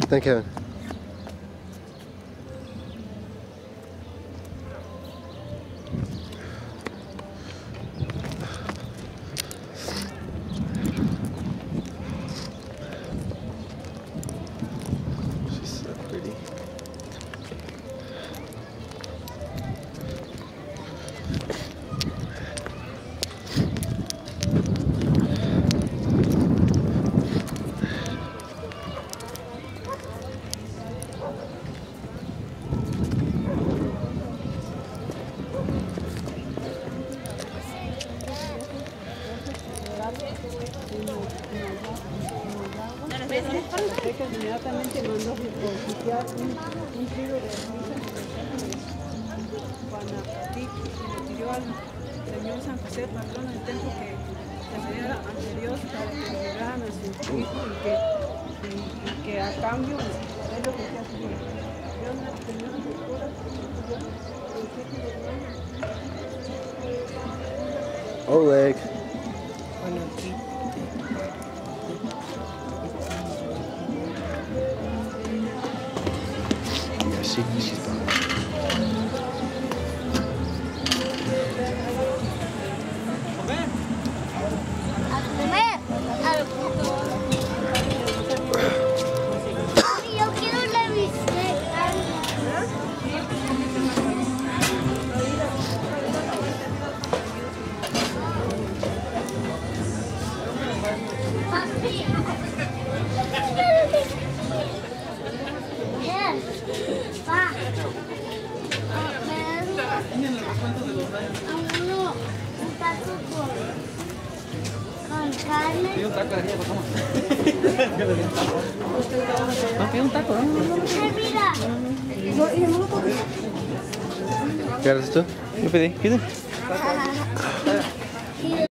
Thank you. She's so pretty. Inmediatamente mandó oficiar un trío de misas Guanacatí y le pidió al Señor San José, patrón del templo, que cediera ante Dios para que liberaran a su hijo y que a cambio es lo que se hace. Dios me tenía sus escuelas, Oleg. Yeah, she's done. Yo quiero una bicicleta. Papi. Pa. Un taco con carne. Pido un taco de arriba, ¿cómo? No, pido un taco, ¿no? Mira. ¿Qué haces tú? Yo pedí, ¿qué?